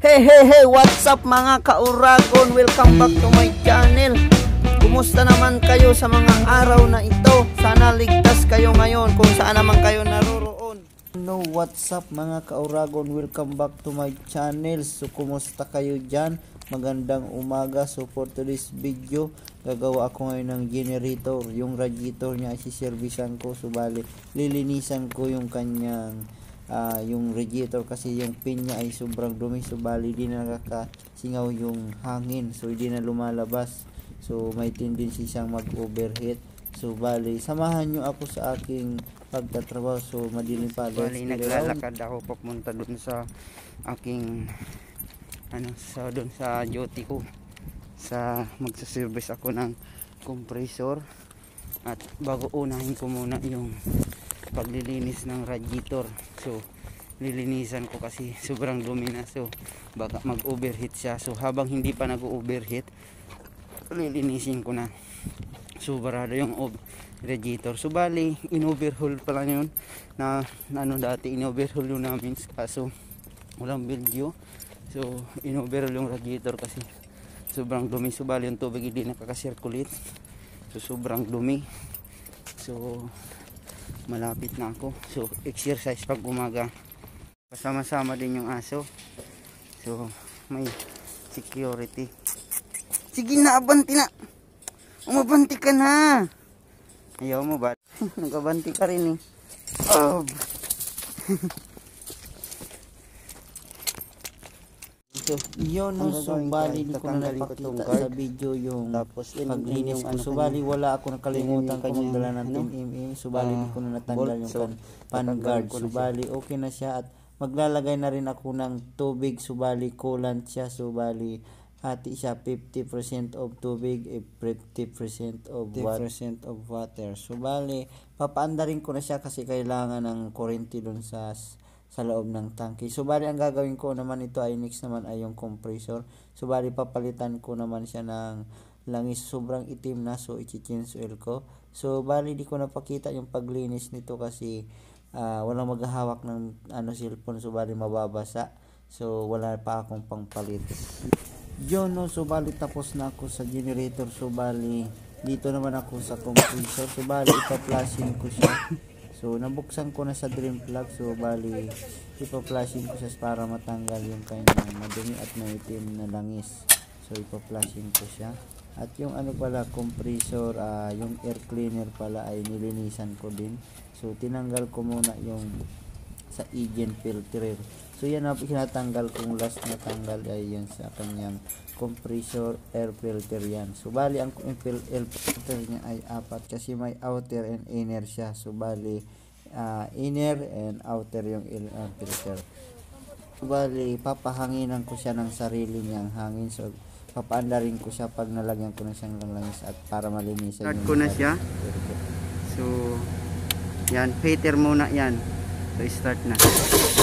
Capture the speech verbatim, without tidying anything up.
Hey hey hey, what's up mga kauragon? Welcome back to my channel. Kumusta naman kayo sa mga araw na ito? Sana ligtas kayo ngayon kung saan naman kayo naroroon. No, what's up mga kauragon? Welcome back to my channel. So kumusta kayo dyan? Magandang umaga. So for today's video, gagawa ako ngayon ng generator. Yung radiator niya ay siservisan ko. So bali, lilinisan ko yung kanyang Uh, yung radiator kasi yung pin niya ay sobrang dumi, so bali di na nakakasingaw yung hangin, so hindi na lumalabas, so may tendency siyang mag overheat. So bali samahan nyo ako sa aking pagtatrabaho. So madilim pa, bali naglalakad ako papunta dun sa aking ano sa dun sa duty ko, sa magsaservice ako ng compressor. At bago unahin ko muna yung paglilinis ng radiator, so lilinisan ko kasi sobrang dumi na, so baka mag overheat siya. So habang hindi pa nag overheat, lilinisin ko na. So barado yung radiator. So bali in overhaul pala yun na, na ano dati in overhaul yun namin, kaso walang video. So in overhaul yung radiator kasi sobrang dumi. So bali yung tubig hindi nakaka-circulate, so sobrang dumi. So malapit na ako. So exercise pag umaga, kasama-sama din yung aso, so may security. Sige na, abanti na, umabanti ka na. Ayaw mo ba? Nagabanti ka rin eh. Oh. So, yun, no, so bali di ko na napakita sa video yung tapos paglinis ko. So bali wala ako nakalimutan kung magdala ng ten millimeter. So bali di ko na natanggal yung pan, pan guard. So bali okay na siya, at maglalagay na rin ako ng tubig. So bali coolant siya. So bali hati siya, fifty percent of tubig, fifty percent of water. So bali papaandarin ko na siya kasi kailangan ng kuryente dun sa sa loob ng tangke. So bali ang gagawin ko naman ito ay next naman ay yung compressor. So bali papalitan ko naman siya ng langis, sobrang itim na, so i-change oil ko. So bali di ko napakita yung paglinis nito kasi uh, walang maghahawak ng ano cellphone, so bali mababasa. So wala pa akong pangpalit. Yun, no, so bali tapos na ako sa generator. So bali dito naman ako sa compressor. So bali ipa-flushing ko siya. So nabuksan ko na sa drain plug. So bali ipa-flushing ko siya para matanggal yung kanyang madumi at maitim na langis. So ipa-flushing ko siya. At yung ano pala compressor, uh, yung air cleaner pala ay nilinisan ko din. So tinanggal ko muna yung sa engine filter. So yan na pinatanggal kong last na tanggal ay yan sa kanyang compressor air filter yan. So bali ang air filter niya ay apat kasi may outer and inner siya. So bali uh, inner and outer yung air filter. So bali papahanginan ko siya ng sarili niyang hangin. So papaandarin ko siya pag nalagyan ko na siyang langis at para malinisan. Start ko na siya. So yan, filter muna yan. So start na.